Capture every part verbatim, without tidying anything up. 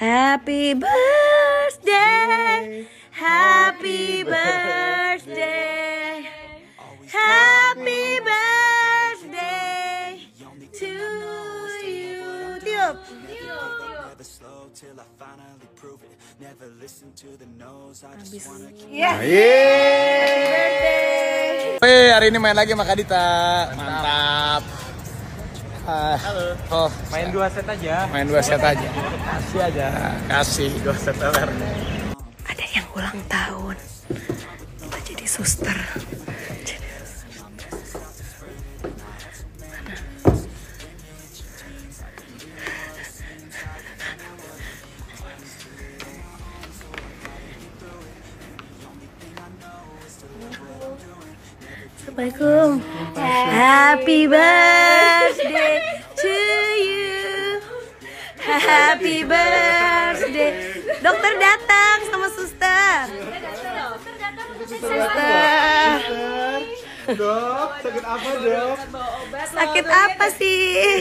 Happy birthday, happy birthday, happy birthday to you. Tiup. Yeah. Yeay. Wih, hari ini main lagi sama Kadita. Mantap. Uh, Halo. Oh, main dua set aja. Main dua set aja. Kasih aja. Kasih dua set aja. Ada yang ulang tahun. Kita jadi suster. Jadi Assalamualaikum. Happy birthday to you. Happy birthday. Dokter datang sama suster. Suster. Dok, sakit apa, Dok? Sakit apa sih?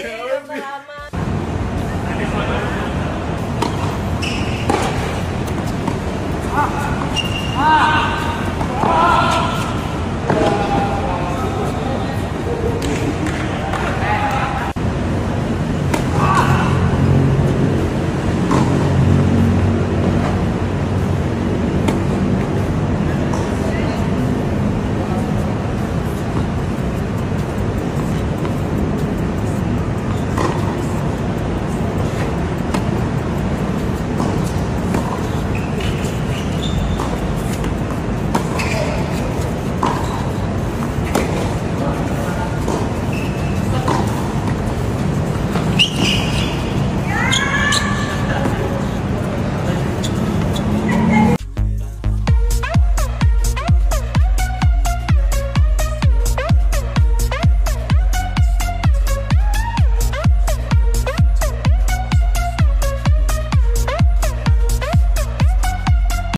Ah. Ah. Ah.